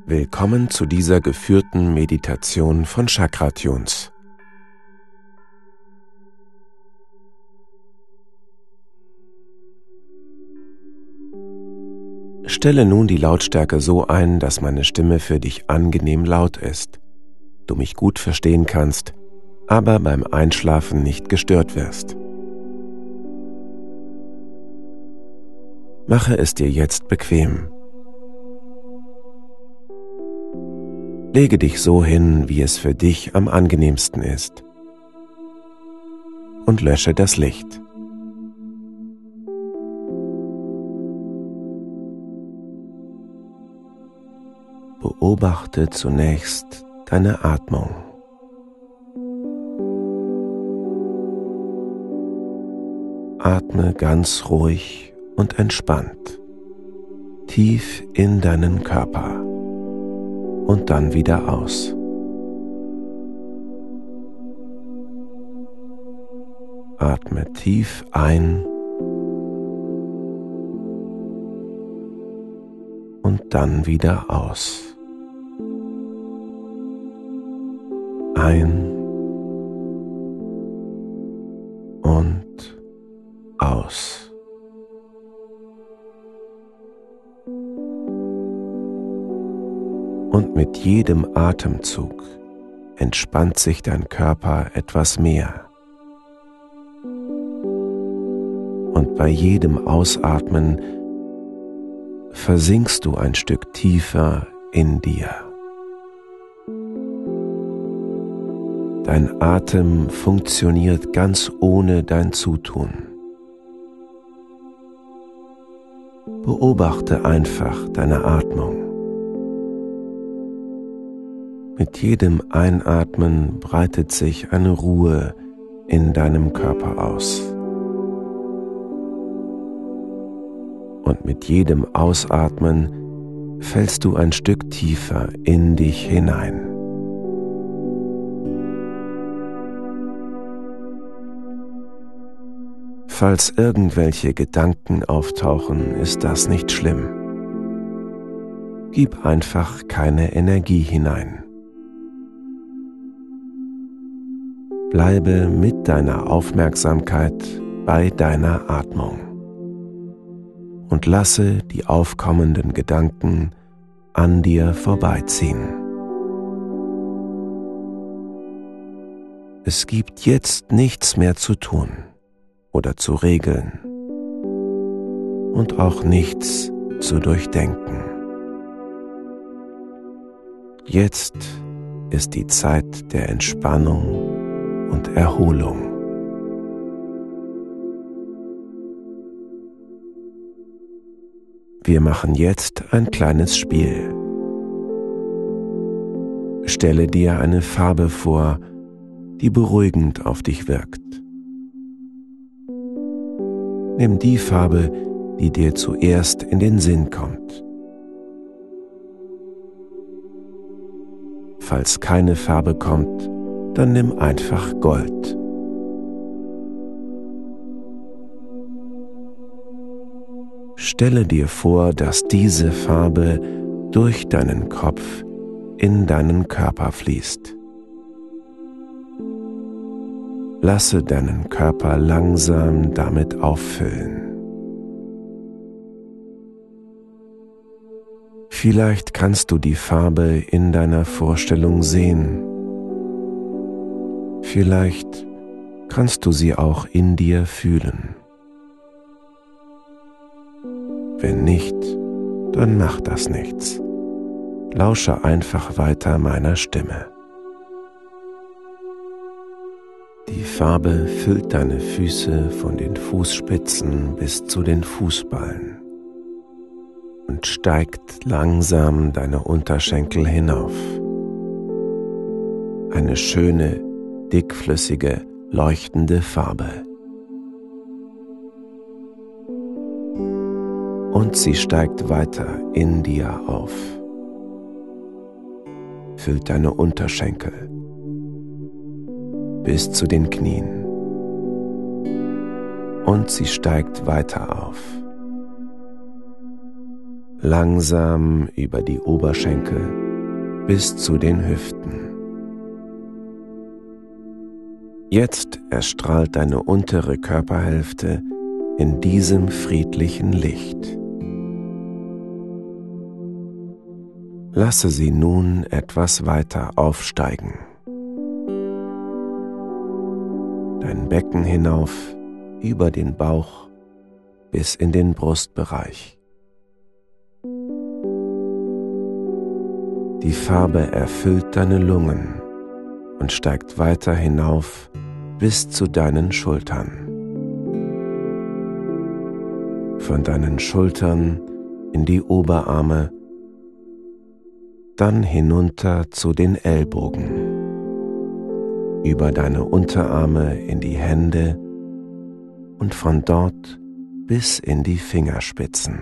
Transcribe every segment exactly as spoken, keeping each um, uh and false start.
Willkommen zu dieser geführten Meditation von Chakratunes. Stelle nun die Lautstärke so ein, dass meine Stimme für dich angenehm laut ist, du mich gut verstehen kannst, aber beim Einschlafen nicht gestört wirst. Mache es dir jetzt bequem. Lege dich so hin, wie es für dich am angenehmsten ist, und lösche das Licht. Beobachte zunächst deine Atmung. Atme ganz ruhig und entspannt, tief in deinen Körper und dann wieder aus. Atme tief ein und dann wieder aus. Ein und aus. Und mit jedem Atemzug entspannt sich dein Körper etwas mehr. Und bei jedem Ausatmen versinkst du ein Stück tiefer in dir. Dein Atem funktioniert ganz ohne dein Zutun. Beobachte einfach deine Atmung. Mit jedem Einatmen breitet sich eine Ruhe in deinem Körper aus. Und mit jedem Ausatmen fällst du ein Stück tiefer in dich hinein. Falls irgendwelche Gedanken auftauchen, ist das nicht schlimm. Gib einfach keine Energie hinein. Bleibe mit deiner Aufmerksamkeit bei deiner Atmung und lasse die aufkommenden Gedanken an dir vorbeiziehen. Es gibt jetzt nichts mehr zu tun oder zu regeln und auch nichts zu durchdenken. Jetzt ist die Zeit der Entspannung und Erholung. Wir machen jetzt ein kleines Spiel. Stelle dir eine Farbe vor, die beruhigend auf dich wirkt. Nimm die Farbe, die dir zuerst in den Sinn kommt. Falls keine Farbe kommt, dann nimm einfach Gold. Stelle dir vor, dass diese Farbe durch deinen Kopf in deinen Körper fließt. Lasse deinen Körper langsam damit auffüllen. Vielleicht kannst du die Farbe in deiner Vorstellung sehen. Vielleicht kannst du sie auch in dir fühlen. Wenn nicht, dann macht das nichts. Lausche einfach weiter meiner Stimme. Die Farbe füllt deine Füße von den Fußspitzen bis zu den Fußballen und steigt langsam deine Unterschenkel hinauf. Eine schöne, dickflüssige, leuchtende Farbe. Und sie steigt weiter in dir auf. Füllt deine Unterschenkel bis zu den Knien. Und sie steigt weiter auf. langsam über die Oberschenkel bis zu den Hüften. Jetzt erstrahlt deine untere Körperhälfte in diesem friedlichen Licht. Lasse sie nun etwas weiter aufsteigen. Dein Becken hinauf, über den Bauch bis in den Brustbereich. Die Farbe erfüllt deine Lungen und steigt weiter hinauf bis zu deinen Schultern. Von deinen Schultern in die Oberarme, dann hinunter zu den Ellbogen, über deine Unterarme in die Hände und von dort bis in die Fingerspitzen.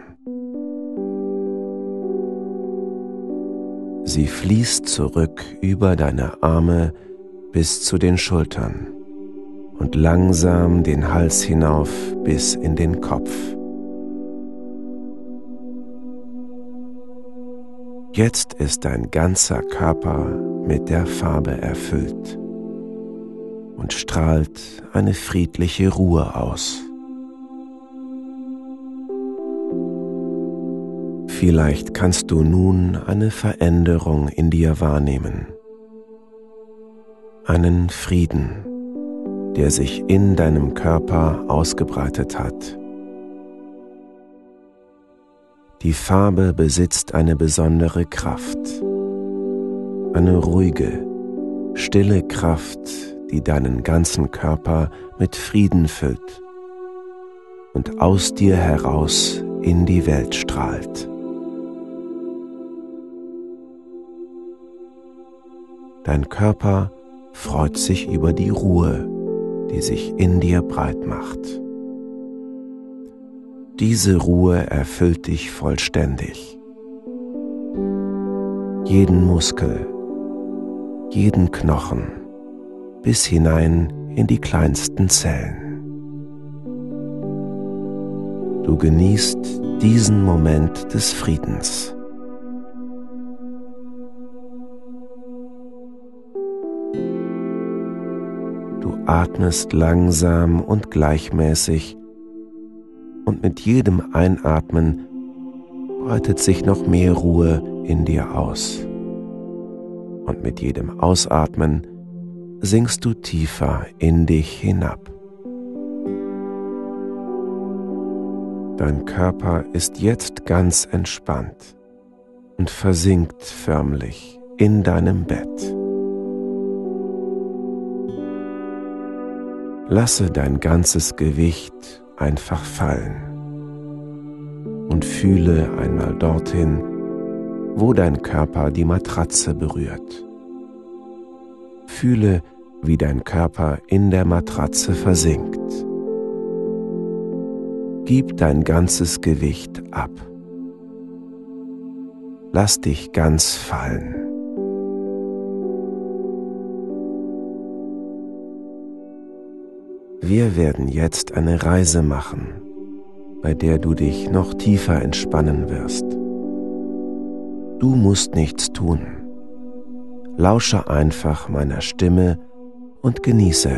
Sie fließt zurück über deine Arme bis zu den Schultern und langsam den Hals hinauf bis in den Kopf. Jetzt ist dein ganzer Körper mit der Farbe erfüllt und strahlt eine friedliche Ruhe aus. Vielleicht kannst du nun eine Veränderung in dir wahrnehmen, einen Frieden, der sich in deinem Körper ausgebreitet hat. Die Farbe besitzt eine besondere Kraft, eine ruhige, stille Kraft, die deinen ganzen Körper mit Frieden füllt und aus dir heraus in die Welt strahlt. Dein Körper freut sich über die Ruhe, die sich in dir breit macht. Diese Ruhe erfüllt dich vollständig. Jeden Muskel, jeden Knochen, bis hinein in die kleinsten Zellen. Du genießt diesen Moment des Friedens. Du atmest langsam und gleichmäßig und mit jedem Einatmen breitet sich noch mehr Ruhe in dir aus. Und mit jedem Ausatmen sinkst du tiefer in dich hinab. Dein Körper ist jetzt ganz entspannt und versinkt förmlich in deinem Bett. Lasse dein ganzes Gewicht einfach fallen und fühle einmal dorthin, wo dein Körper die Matratze berührt. Fühle, wie dein Körper in der Matratze versinkt. Gib dein ganzes Gewicht ab. Lass dich ganz fallen. Wir werden jetzt eine Reise machen, bei der du dich noch tiefer entspannen wirst. Du musst nichts tun. Lausche einfach meiner Stimme und genieße.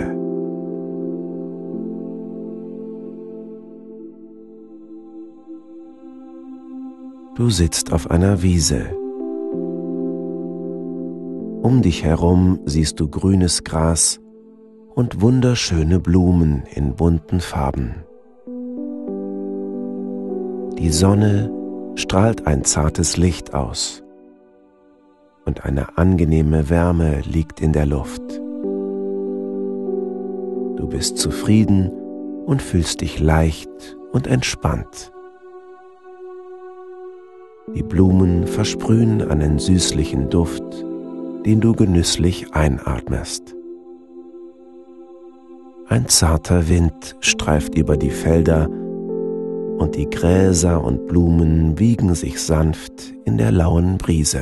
Du sitzt auf einer Wiese. Um dich herum siehst du grünes Gras und wunderschöne Blumen in bunten Farben. Die Sonne strahlt ein zartes Licht aus und eine angenehme Wärme liegt in der Luft. Du bist zufrieden und fühlst dich leicht und entspannt. Die Blumen versprühen einen süßlichen Duft, den du genüsslich einatmest. Ein zarter Wind streift über die Felder und die Gräser und Blumen wiegen sich sanft in der lauen Brise.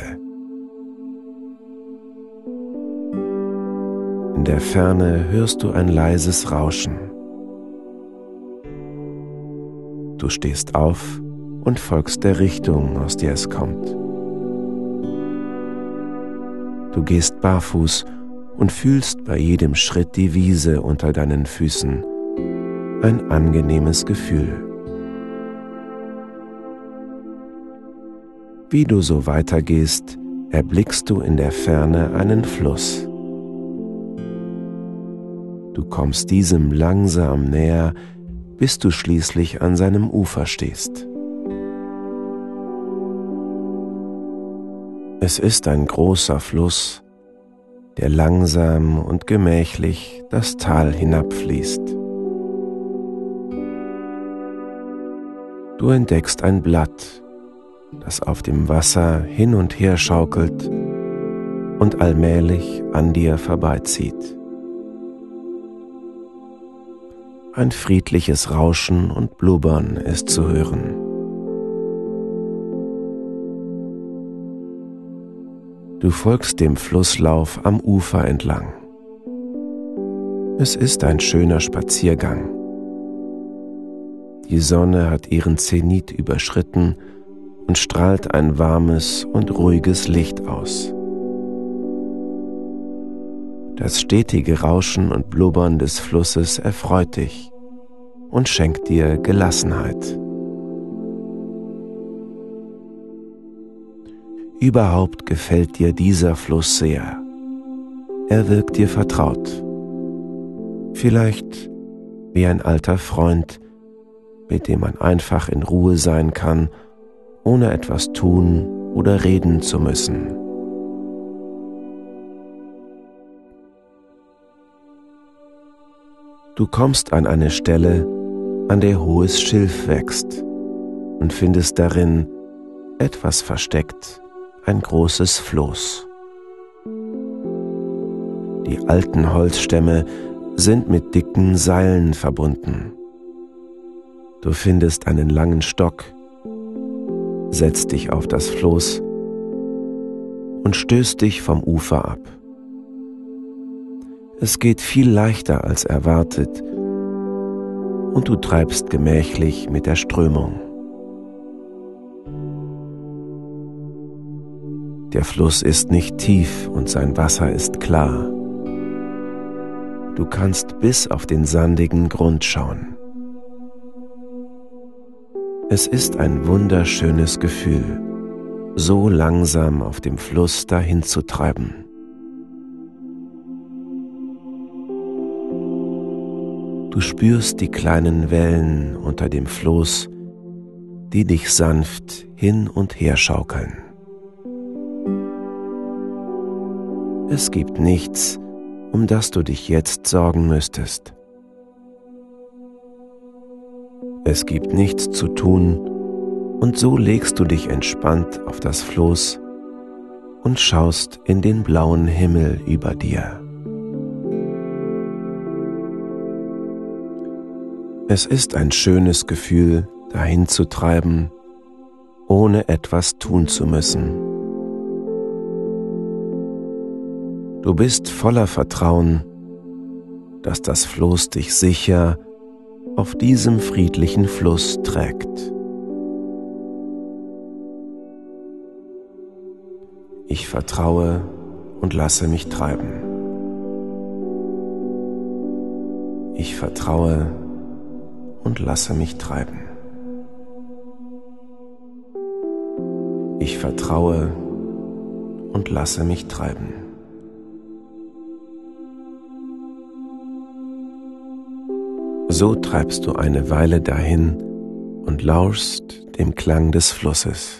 In der Ferne hörst du ein leises Rauschen. Du stehst auf und folgst der Richtung, aus der es kommt. Du gehst barfuß und fühlst bei jedem Schritt die Wiese unter deinen Füßen, ein angenehmes Gefühl. Wie du so weitergehst, erblickst du in der Ferne einen Fluss. Du kommst diesem langsam näher, bis du schließlich an seinem Ufer stehst. Es ist ein großer Fluss, der langsam und gemächlich das Tal hinabfließt. Du entdeckst ein Blatt, das auf dem Wasser hin und her schaukelt und allmählich an dir vorbeizieht. Ein friedliches Rauschen und Blubbern ist zu hören. Du folgst dem Flusslauf am Ufer entlang. Es ist ein schöner Spaziergang. Die Sonne hat ihren Zenit überschritten und strahlt ein warmes und ruhiges Licht aus. Das stetige Rauschen und Blubbern des Flusses erfreut dich und schenkt dir Gelassenheit. Überhaupt gefällt dir dieser Fluss sehr. Er wirkt dir vertraut. Vielleicht wie ein alter Freund, mit dem man einfach in Ruhe sein kann, ohne etwas tun oder reden zu müssen. Du kommst an eine Stelle, an der hohes Schilf wächst und findest darin, etwas versteckt, ein großes Floß. Die alten Holzstämme sind mit dicken Seilen verbunden. Du findest einen langen Stock, setzt dich auf das Floß und stößt dich vom Ufer ab. Es geht viel leichter als erwartet und du treibst gemächlich mit der Strömung. Der Fluss ist nicht tief und sein Wasser ist klar. Du kannst bis auf den sandigen Grund schauen. Es ist ein wunderschönes Gefühl, so langsam auf dem Fluss dahin zu treiben. Du spürst die kleinen Wellen unter dem Floß, die dich sanft hin und her schaukeln. Es gibt nichts, um das du dich jetzt sorgen müsstest. Es gibt nichts zu tun, und so legst du dich entspannt auf das Floß und schaust in den blauen Himmel über dir. Es ist ein schönes Gefühl, dahin zu treiben, ohne etwas tun zu müssen. Du bist voller Vertrauen, dass das Floß dich sicher auf diesem friedlichen Fluss trägt. Ich vertraue und lasse mich treiben. Ich vertraue und lasse mich treiben. Ich vertraue und lasse mich treiben. So treibst du eine Weile dahin und lauschst dem Klang des Flusses.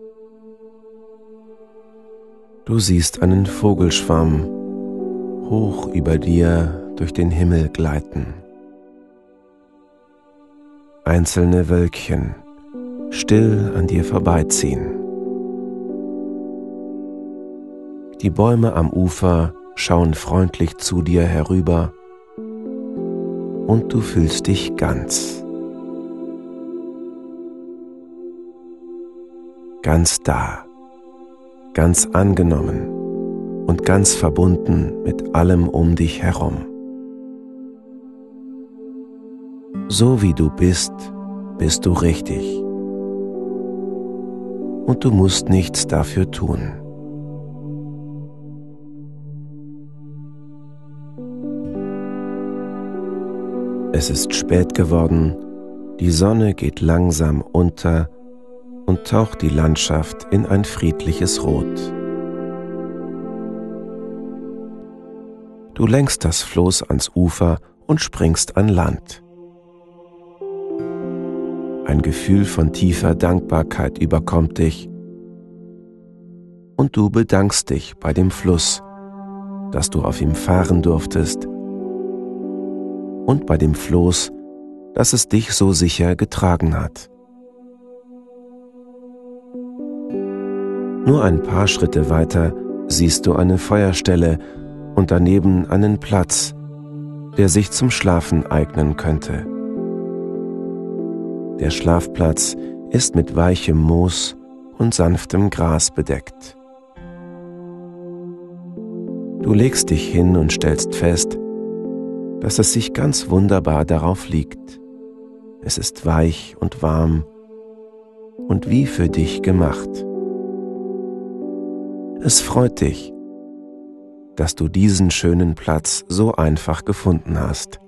Du siehst einen Vogelschwarm hoch über dir durch den Himmel gleiten. Einzelne Wölkchen still an dir vorbeiziehen. Die Bäume am Ufer schauen freundlich zu dir herüber und du fühlst dich ganz, ganz da, ganz angenommen und ganz verbunden mit allem um dich herum. So wie du bist, bist du richtig. und du musst nichts dafür tun. Es ist spät geworden, die Sonne geht langsam unter und taucht die Landschaft in ein friedliches Rot. Du lenkst das Floß ans Ufer und springst an Land. Ein Gefühl von tiefer Dankbarkeit überkommt dich und du bedankst dich bei dem Fluss, dass du auf ihm fahren durftest, und bei dem Floß, dass es dich so sicher getragen hat. Nur ein paar Schritte weiter siehst du eine Feuerstelle und daneben einen Platz, der sich zum Schlafen eignen könnte. Der Schlafplatz ist mit weichem Moos und sanftem Gras bedeckt. Du legst dich hin und stellst fest, dass es sich ganz wunderbar darauf liegt. Es ist weich und warm und wie für dich gemacht. Es freut dich, dass du diesen schönen Platz so einfach gefunden hast.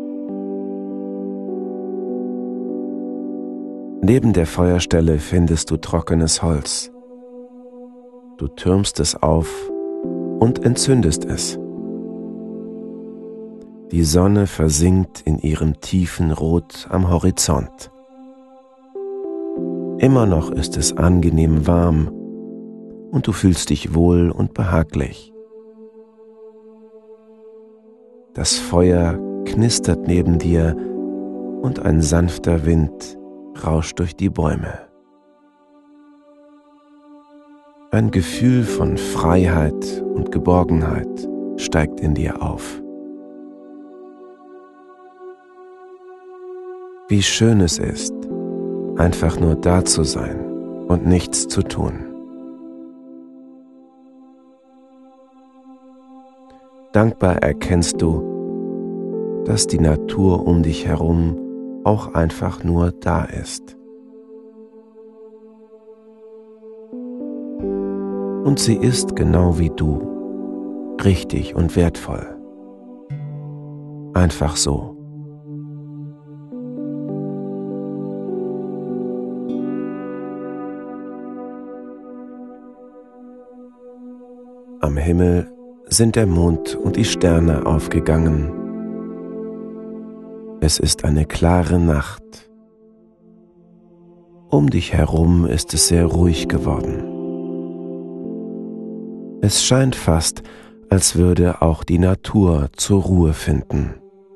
Neben der Feuerstelle findest du trockenes Holz. Du türmst es auf und entzündest es. Die Sonne versinkt in ihrem tiefen Rot am Horizont. Immer noch ist es angenehm warm und du fühlst dich wohl und behaglich. Das Feuer knistert neben dir und ein sanfter Wind rauscht durch die Bäume. Ein Gefühl von Freiheit und Geborgenheit steigt in dir auf. Wie schön es ist, einfach nur da zu sein und nichts zu tun. Dankbar erkennst du, dass die Natur um dich herum auch einfach nur da ist. Und sie ist genau wie du, richtig und wertvoll. Einfach so. Am Himmel sind der Mond und die Sterne aufgegangen. Es ist eine klare Nacht. Um dich herum ist es sehr ruhig geworden. Es scheint fast, als würde auch die Natur zur Ruhe finden.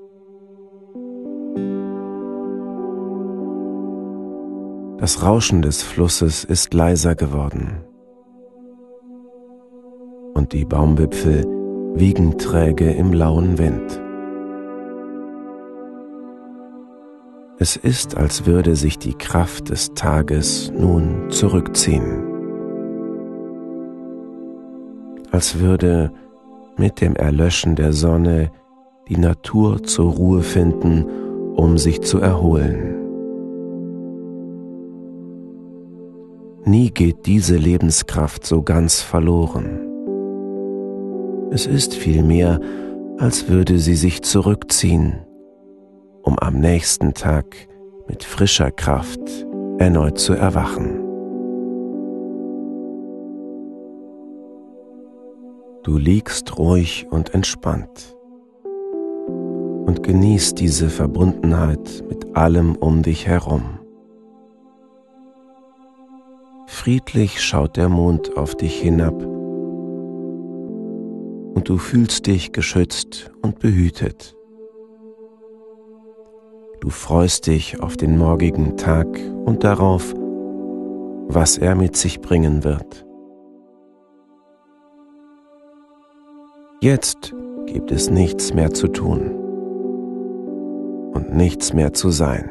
Das Rauschen des Flusses ist leiser geworden. Und die Baumwipfel wiegen träge im lauen Wind. Es ist, als würde sich die Kraft des Tages nun zurückziehen. Als würde mit dem Erlöschen der Sonne die Natur zur Ruhe finden, um sich zu erholen. Nie geht diese Lebenskraft so ganz verloren. Es ist vielmehr, als würde sie sich zurückziehen, um am nächsten Tag mit frischer Kraft erneut zu erwachen. Du liegst ruhig und entspannt und genießt diese Verbundenheit mit allem um dich herum. Friedlich schaut der Mond auf dich hinab und du fühlst dich geschützt und behütet. Du freust dich auf den morgigen Tag und darauf, was er mit sich bringen wird. Jetzt gibt es nichts mehr zu tun und nichts mehr zu sein.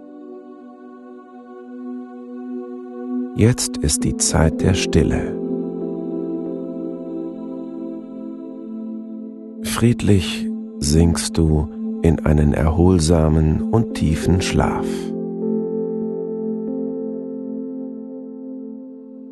Jetzt ist die Zeit der Stille. Friedlich sinkst du in einen erholsamen und tiefen Schlaf.